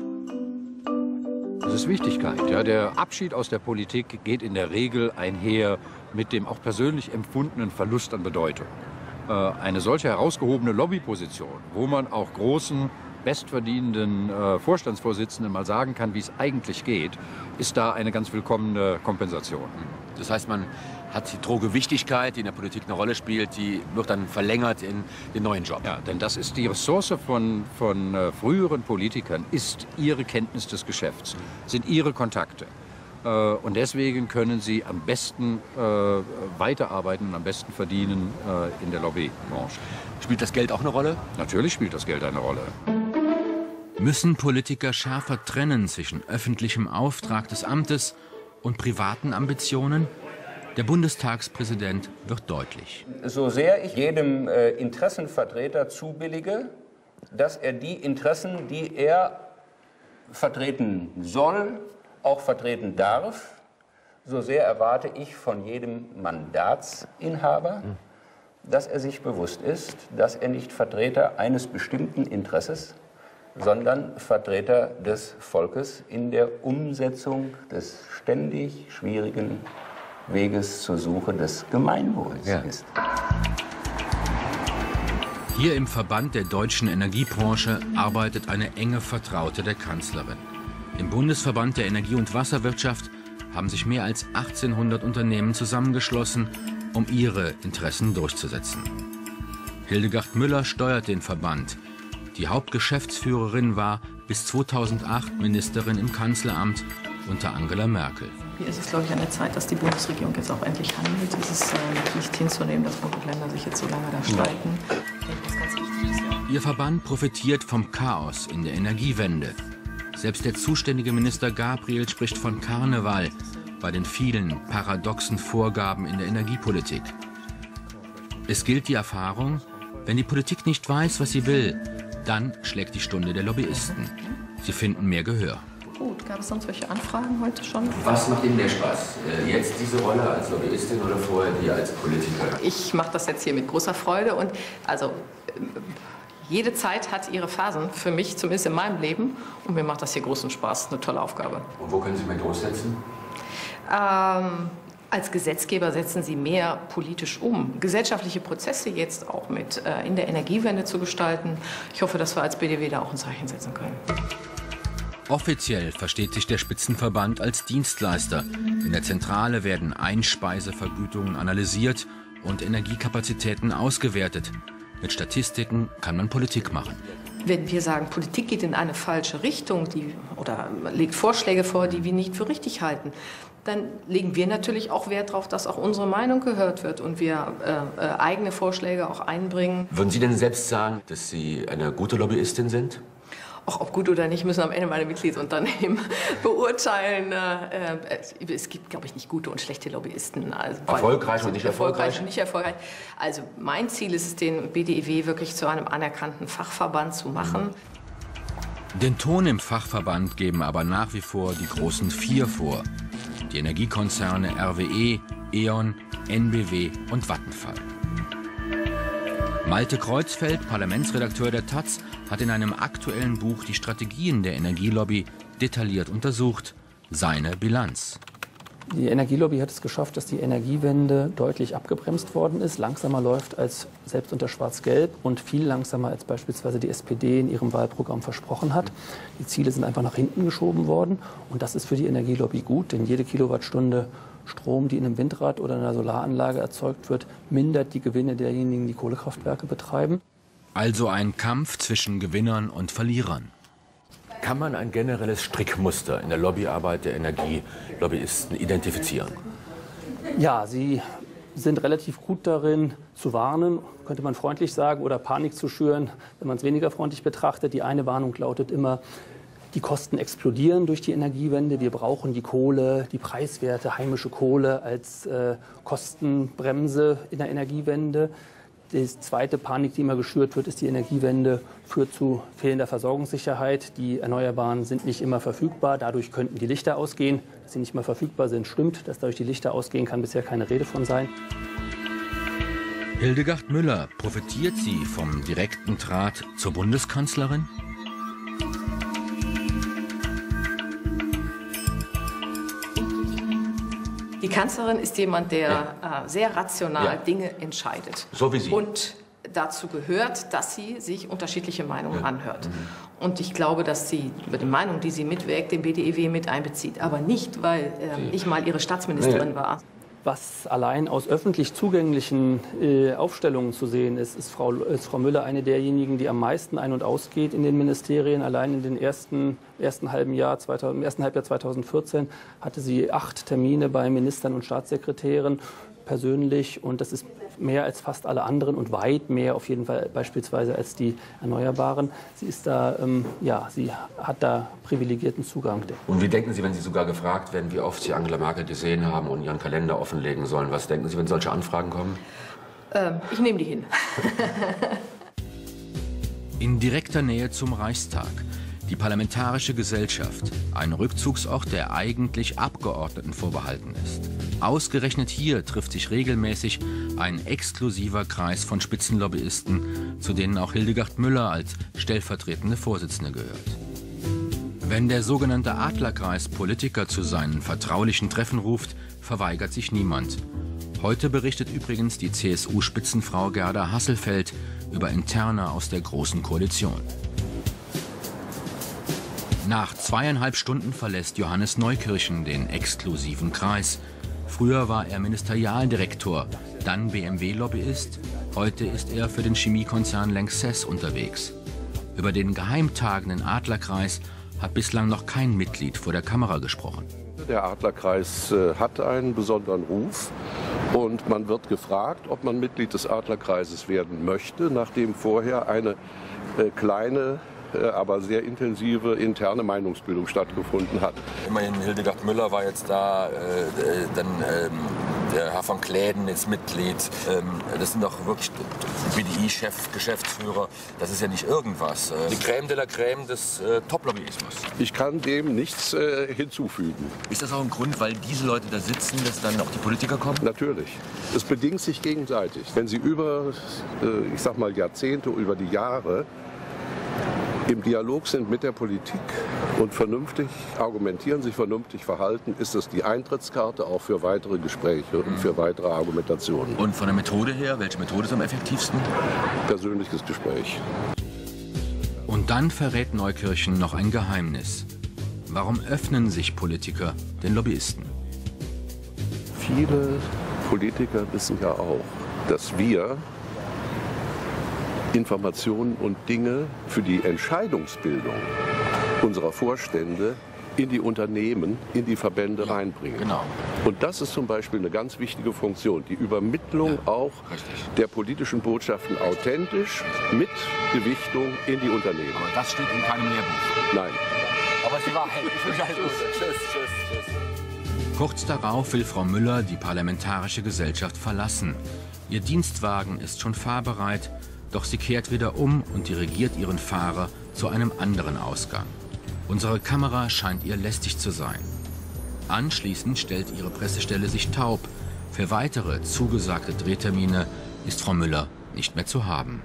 Das ist Wichtigkeit. Ja, der Abschied aus der Politik geht in der Regel einher mit dem auch persönlich empfundenen Verlust an Bedeutung. Eine solche herausgehobene Lobbyposition, wo man auch großen, bestverdienenden Vorstandsvorsitzenden mal sagen kann, wie es eigentlich geht, ist da eine ganz willkommene Kompensation. Das heißt, man hat die Droge Wichtigkeit, die in der Politik eine Rolle spielt, die wird dann verlängert in den neuen Job. Ja, denn das ist die Ressource von früheren Politikern, ist ihre Kenntnis des Geschäfts, sind ihre Kontakte. Und deswegen können sie am besten weiterarbeiten und am besten verdienen in der Lobbybranche. Spielt das Geld auch eine Rolle? Natürlich spielt das Geld eine Rolle. Müssen Politiker schärfer trennen zwischen öffentlichem Auftrag des Amtes und privaten Ambitionen? Der Bundestagspräsident wird deutlich. So sehr ich jedem Interessenvertreter zubillige, dass er die Interessen, die er vertreten soll, auch vertreten darf, so sehr erwarte ich von jedem Mandatsinhaber, dass er sich bewusst ist, dass er nicht Vertreter eines bestimmten Interesses, sondern Vertreter des Volkes in der Umsetzung des ständig schwierigen Weges zur Suche des Gemeinwohls ist. Hier im Verband der deutschen Energiebranche arbeitet eine enge Vertraute der Kanzlerin. Im Bundesverband der Energie- und Wasserwirtschaft haben sich mehr als 1800 Unternehmen zusammengeschlossen, um ihre Interessen durchzusetzen. Hildegard Müller steuert den Verband. Die Hauptgeschäftsführerin war bis 2008 Ministerin im Kanzleramt unter Angela Merkel. Hier ist es, glaube ich, an der Zeit, dass die Bundesregierung jetzt auch endlich handelt. Es ist nicht hinzunehmen, dass Bund und Länder sich jetzt so lange da streiten. Ihr Verband profitiert vom Chaos in der Energiewende. Selbst der zuständige Minister Gabriel spricht von Karneval bei den vielen paradoxen Vorgaben in der Energiepolitik. Es gilt die Erfahrung, wenn die Politik nicht weiß, was sie will, dann schlägt die Stunde der Lobbyisten. Sie finden mehr Gehör. Gut, gab es sonst welche Anfragen heute schon? Was macht Ihnen mehr Spaß? Jetzt diese Rolle als Lobbyistin oder vorher die als Politiker? Ich mache das jetzt hier mit großer Freude und also jede Zeit hat ihre Phasen, für mich zumindest in meinem Leben. Und mir macht das hier großen Spaß, eine tolle Aufgabe. Und wo können Sie mehr durchsetzen? Als Gesetzgeber setzen Sie mehr politisch um. Gesellschaftliche Prozesse jetzt auch mit in der Energiewende zu gestalten. Ich hoffe, dass wir als BDW da auch ein Zeichen setzen können. Offiziell versteht sich der Spitzenverband als Dienstleister. In der Zentrale werden Einspeisevergütungen analysiert und Energiekapazitäten ausgewertet. Mit Statistiken kann man Politik machen. Wenn wir sagen, Politik geht in eine falsche Richtung oder legt Vorschläge vor, die wir nicht für richtig halten, dann legen wir natürlich auch Wert darauf, dass auch unsere Meinung gehört wird und wir eigene Vorschläge auch einbringen. Würden Sie denn selbst sagen, dass Sie eine gute Lobbyistin sind? Auch ob gut oder nicht, müssen am Ende meine Mitgliedsunternehmen beurteilen. Es gibt, glaube ich, nicht gute und schlechte Lobbyisten. Also, erfolgreich und nicht erfolgreich? Erfolgreich und nicht erfolgreich. Also mein Ziel ist es, den BDEW wirklich zu einem anerkannten Fachverband zu machen. Den Ton im Fachverband geben aber nach wie vor die großen 4 vor. Die Energiekonzerne RWE, E.ON, NBW und Vattenfall. Malte Kreuzfeld, Parlamentsredakteur der taz, hat in einem aktuellen Buch die Strategien der Energielobby detailliert untersucht. Seine Bilanz. Die Energielobby hat es geschafft, dass die Energiewende deutlich abgebremst worden ist, langsamer läuft als selbst unter Schwarz-Gelb und viel langsamer als beispielsweise die SPD in ihrem Wahlprogramm versprochen hat. Die Ziele sind einfach nach hinten geschoben worden und das ist für die Energielobby gut, denn jede Kilowattstunde Strom, die in einem Windrad oder einer Solaranlage erzeugt wird, mindert die Gewinne derjenigen, die Kohlekraftwerke betreiben. Also ein Kampf zwischen Gewinnern und Verlierern. Kann man ein generelles Strickmuster in der Lobbyarbeit der Energielobbyisten identifizieren? Ja, sie sind relativ gut darin zu warnen, könnte man freundlich sagen, oder Panik zu schüren, wenn man es weniger freundlich betrachtet. Die eine Warnung lautet immer, die Kosten explodieren durch die Energiewende. Wir brauchen die Kohle, die preiswerte heimische Kohle als Kostenbremse in der Energiewende. Die zweite Panik, die immer geschürt wird, ist, die Energiewende führt zu fehlender Versorgungssicherheit. Die Erneuerbaren sind nicht immer verfügbar. Dadurch könnten die Lichter ausgehen. Dass sie nicht mehr verfügbar sind, stimmt. Dass dadurch die Lichter ausgehen, kann bisher keine Rede von sein. Hildegard Müller, profitiert sie vom direkten Draht zur Bundeskanzlerin? Die Kanzlerin ist jemand, der sehr rational Dinge entscheidet. So wie Sie. Und dazu gehört, dass sie sich unterschiedliche Meinungen anhört. Und ich glaube, dass sie über die Meinung, die sie mitwägt, den BDEW mit einbezieht. Aber nicht, weil ich mal ihre Staatsministerin war. Was allein aus öffentlich zugänglichen Aufstellungen zu sehen ist, ist Frau Müller eine derjenigen, die am meisten ein- und ausgeht in den Ministerien. Allein in den im ersten Halbjahr 2014 hatte sie 8 Termine bei Ministern und Staatssekretären persönlich. Und das ist mehr als fast alle anderen und weit mehr auf jeden Fall beispielsweise als die Erneuerbaren. Sie ist da, sie hat da privilegierten Zugang. Und wie denken Sie, wenn Sie sogar gefragt werden, wie oft Sie Angela Merkel gesehen haben und Ihren Kalender offenlegen sollen? Was denken Sie, wenn solche Anfragen kommen? Ich nehme die hin. In direkter Nähe zum Reichstag. Die Parlamentarische Gesellschaft, ein Rückzugsort, der eigentlich Abgeordneten vorbehalten ist. Ausgerechnet hier trifft sich regelmäßig ein exklusiver Kreis von Spitzenlobbyisten, zu denen auch Hildegard Müller als stellvertretende Vorsitzende gehört. Wenn der sogenannte Adlerkreis Politiker zu seinen vertraulichen Treffen ruft, verweigert sich niemand. Heute berichtet übrigens die CSU-Spitzenfrau Gerda Hasselfeld über Interne aus der Großen Koalition. Nach 2,5 Stunden verlässt Johannes Neukirchen den exklusiven Kreis. Früher war er Ministerialdirektor, dann BMW-Lobbyist. Heute ist er für den Chemiekonzern Lanxess unterwegs. Über den geheimtagenden Adlerkreis hat bislang noch kein Mitglied vor der Kamera gesprochen. Der Adlerkreis hat einen besonderen Ruf und man wird gefragt, ob man Mitglied des Adlerkreises werden möchte, nachdem vorher eine kleine, aber sehr intensive interne Meinungsbildung stattgefunden hat. Immerhin Hildegard Müller war jetzt da, der Herr von Kläden ist Mitglied. Das sind doch wirklich BDI-Chef, Geschäftsführer. Das ist ja nicht irgendwas. Die Crème de la Crème des Top-Lobbyismus. Ich kann dem nichts hinzufügen. Ist das auch ein Grund, weil diese Leute da sitzen, dass dann auch die Politiker kommen? Natürlich. Es bedingt sich gegenseitig. Wenn Sie über, ich sag mal, Jahrzehnte, über die Jahre im Dialog sind mit der Politik und vernünftig argumentieren, sich vernünftig verhalten, ist es die Eintrittskarte auch für weitere Gespräche und für weitere Argumentationen. Und von der Methode her, welche Methode ist am effektivsten? Persönliches Gespräch. Und dann verrät Neukirchen noch ein Geheimnis. Warum öffnen sich Politiker den Lobbyisten? Viele Politiker wissen ja auch, dass wir Informationen und Dinge für die Entscheidungsbildung unserer Vorstände in die Unternehmen, in die Verbände reinbringen. Genau. Und das ist zum Beispiel eine ganz wichtige Funktion, die Übermittlung auch der politischen Botschaften authentisch mit Gewichtung in die Unternehmen. Aber das steht in keinem Lehrbuch. Nein. Aber es ist die Wahrheit. Ich wünsche alles Gute. Tschüss. Kurz darauf will Frau Müller die Parlamentarische Gesellschaft verlassen. Ihr Dienstwagen ist schon fahrbereit. Doch sie kehrt wieder um und dirigiert ihren Fahrer zu einem anderen Ausgang. Unsere Kamera scheint ihr lästig zu sein. Anschließend stellt ihre Pressestelle sich taub. Für weitere zugesagte Drehtermine ist Frau Müller nicht mehr zu haben.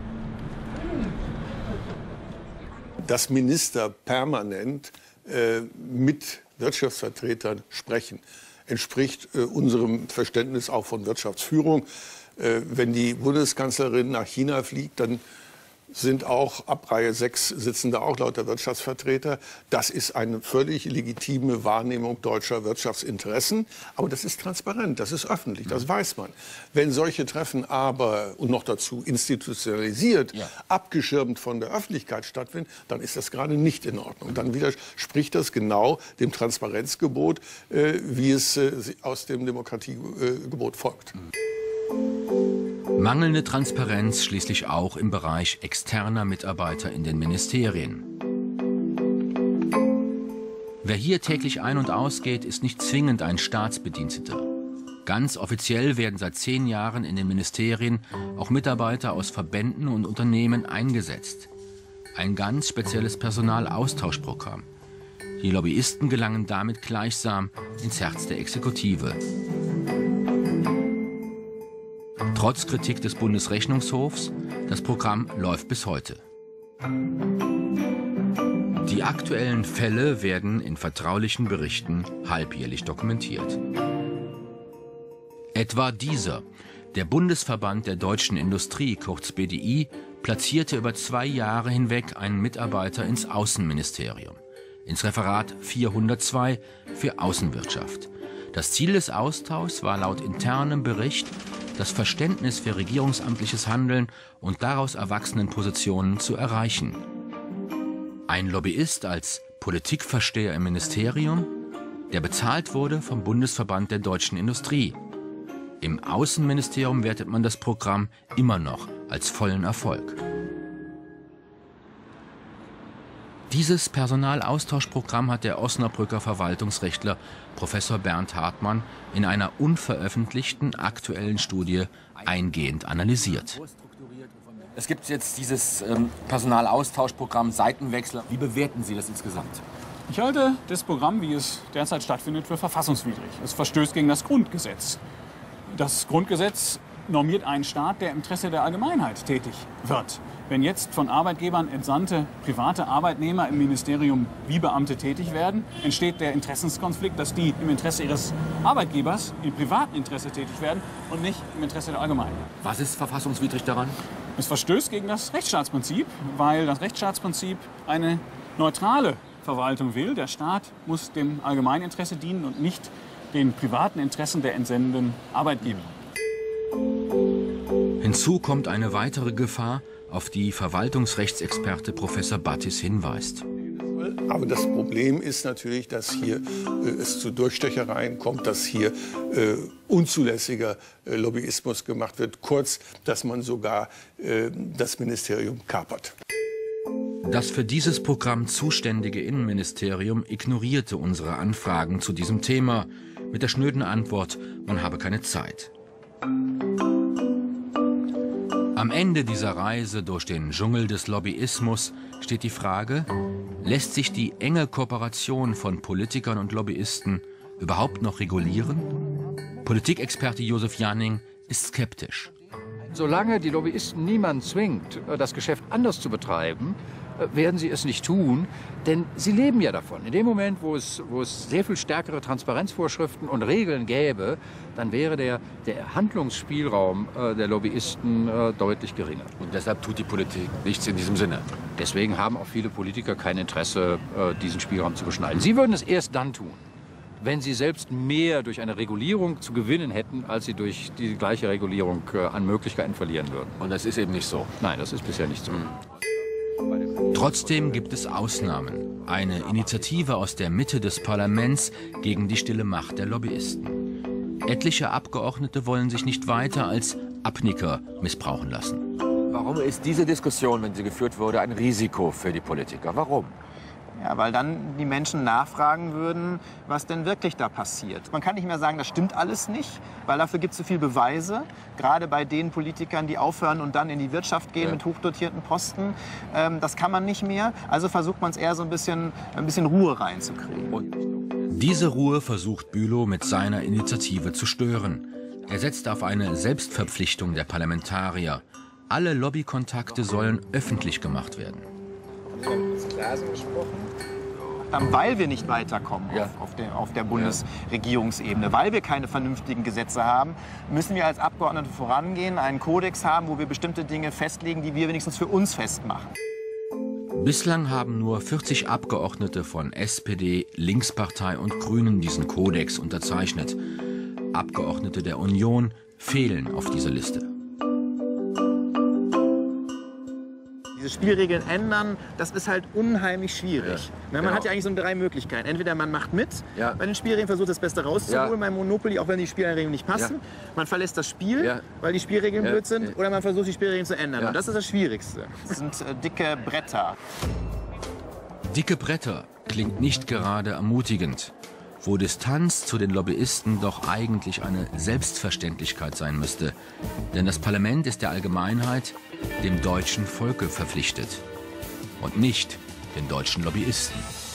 Dass Minister permanent mit Wirtschaftsvertretern sprechen, entspricht unserem Verständnis auch von Wirtschaftsführung. Wenn die Bundeskanzlerin nach China fliegt, dann sind auch, ab Reihe 6 sitzen da auch lauter Wirtschaftsvertreter. Das ist eine völlig legitime Wahrnehmung deutscher Wirtschaftsinteressen. Aber das ist transparent, das ist öffentlich, das weiß man. Wenn solche Treffen aber, und noch dazu institutionalisiert, abgeschirmt von der Öffentlichkeit stattfinden, dann ist das gerade nicht in Ordnung. Dann widerspricht das genau dem Transparenzgebot, wie es aus dem Demokratiegebot folgt. Mangelnde Transparenz schließlich auch im Bereich externer Mitarbeiter in den Ministerien. Wer hier täglich ein- und ausgeht, ist nicht zwingend ein Staatsbediensteter. Ganz offiziell werden seit 10 Jahren in den Ministerien auch Mitarbeiter aus Verbänden und Unternehmen eingesetzt. Ein ganz spezielles Personalaustauschprogramm. Die Lobbyisten gelangen damit gleichsam ins Herz der Exekutive. Trotz Kritik des Bundesrechnungshofs, das Programm läuft bis heute. Die aktuellen Fälle werden in vertraulichen Berichten halbjährlich dokumentiert. Etwa dieser. Der Bundesverband der deutschen Industrie, kurz BDI, platzierte über 2 Jahre hinweg einen Mitarbeiter ins Außenministerium, ins Referat 402 für Außenwirtschaft. Das Ziel des Austauschs war laut internem Bericht, das Verständnis für regierungsamtliches Handeln und daraus erwachsenen Positionen zu erreichen. Ein Lobbyist als Politikversteher im Ministerium, der bezahlt wurde vom Bundesverband der deutschen Industrie. Im Außenministerium wertet man das Programm immer noch als vollen Erfolg. Dieses Personalaustauschprogramm hat der Osnabrücker Verwaltungsrechtler Professor Bernd Hartmann in einer unveröffentlichten aktuellen Studie eingehend analysiert. Es gibt jetzt dieses Personalaustauschprogramm Seitenwechsel. Wie bewerten Sie das insgesamt? Ich halte das Programm, wie es derzeit stattfindet, für verfassungswidrig. Es verstößt gegen das Grundgesetz. Das Grundgesetz normiert einen Staat, der im Interesse der Allgemeinheit tätig wird. Wenn jetzt von Arbeitgebern entsandte private Arbeitnehmer im Ministerium wie Beamte tätig werden, entsteht der Interessenskonflikt, dass die im Interesse ihres Arbeitgebers, im privaten Interesse tätig werden und nicht im Interesse der Allgemeinheit. Was ist verfassungswidrig daran? Es verstößt gegen das Rechtsstaatsprinzip, weil das Rechtsstaatsprinzip eine neutrale Verwaltung will. Der Staat muss dem Allgemeininteresse dienen und nicht den privaten Interessen der entsendenden Arbeitgeber. Hinzu kommt eine weitere Gefahr, auf die Verwaltungsrechtsexperte Professor Battis hinweist. Aber das Problem ist natürlich, dass hier es zu Durchstechereien kommt, dass hier unzulässiger Lobbyismus gemacht wird. Kurz, dass man sogar das Ministerium kapert. Das für dieses Programm zuständige Innenministerium ignorierte unsere Anfragen zu diesem Thema mit der schnöden Antwort, man habe keine Zeit. Am Ende dieser Reise durch den Dschungel des Lobbyismus steht die Frage, lässt sich die enge Kooperation von Politikern und Lobbyisten überhaupt noch regulieren? Politikexperte Josef Janning ist skeptisch. Solange die Lobbyisten niemanden zwingt, das Geschäft anders zu betreiben, werden sie es nicht tun, denn sie leben ja davon. In dem Moment, wo es sehr viel stärkere Transparenzvorschriften und Regeln gäbe, dann wäre der Handlungsspielraum der Lobbyisten deutlich geringer. Und deshalb tut die Politik nichts in diesem Sinne? Deswegen haben auch viele Politiker kein Interesse, diesen Spielraum zu beschneiden. Sie würden es erst dann tun, wenn sie selbst mehr durch eine Regulierung zu gewinnen hätten, als sie durch die gleiche Regulierung an Möglichkeiten verlieren würden. Und das ist eben nicht so? Nein, das ist bisher nicht so. Trotzdem gibt es Ausnahmen. Eine Initiative aus der Mitte des Parlaments gegen die stille Macht der Lobbyisten. Etliche Abgeordnete wollen sich nicht weiter als Abnicker missbrauchen lassen. Warum ist diese Diskussion, wenn sie geführt wurde, ein Risiko für die Politiker? Warum? Ja, weil dann die Menschen nachfragen würden, was denn wirklich da passiert. Man kann nicht mehr sagen, das stimmt alles nicht, weil dafür gibt es so viele Beweise. Gerade bei den Politikern, die aufhören und dann in die Wirtschaft gehen mit hochdotierten Posten. Das kann man nicht mehr. Also versucht man es eher so ein bisschen Ruhe reinzukriegen. Diese Ruhe versucht Bülow mit seiner Initiative zu stören. Er setzt auf eine Selbstverpflichtung der Parlamentarier. Alle Lobbykontakte sollen öffentlich gemacht werden. Das klar so gesprochen. weil wir nicht weiterkommen auf der Bundesregierungsebene, weil wir keine vernünftigen Gesetze haben, müssen wir als Abgeordnete vorangehen, einen Kodex haben, wo wir bestimmte Dinge festlegen, die wir wenigstens für uns festmachen. Bislang haben nur 40 Abgeordnete von SPD, Linkspartei und Grünen diesen Kodex unterzeichnet. Abgeordnete der Union fehlen auf dieser Liste. Diese Spielregeln ändern, das ist halt unheimlich schwierig. Man hat ja eigentlich so 3 Möglichkeiten. Entweder man macht mit bei den Spielregeln, versucht das Beste rauszuholen beim Monopoly, auch wenn die Spielregeln nicht passen. Man verlässt das Spiel, weil die Spielregeln blöd sind. Oder man versucht, die Spielregeln zu ändern. Und das ist das Schwierigste. Das sind dicke Bretter. Dicke Bretter klingt nicht gerade ermutigend. Wo Distanz zu den Lobbyisten doch eigentlich eine Selbstverständlichkeit sein müsste. Denn das Parlament ist der Allgemeinheit, dem deutschen Volke verpflichtet. Und nicht den deutschen Lobbyisten.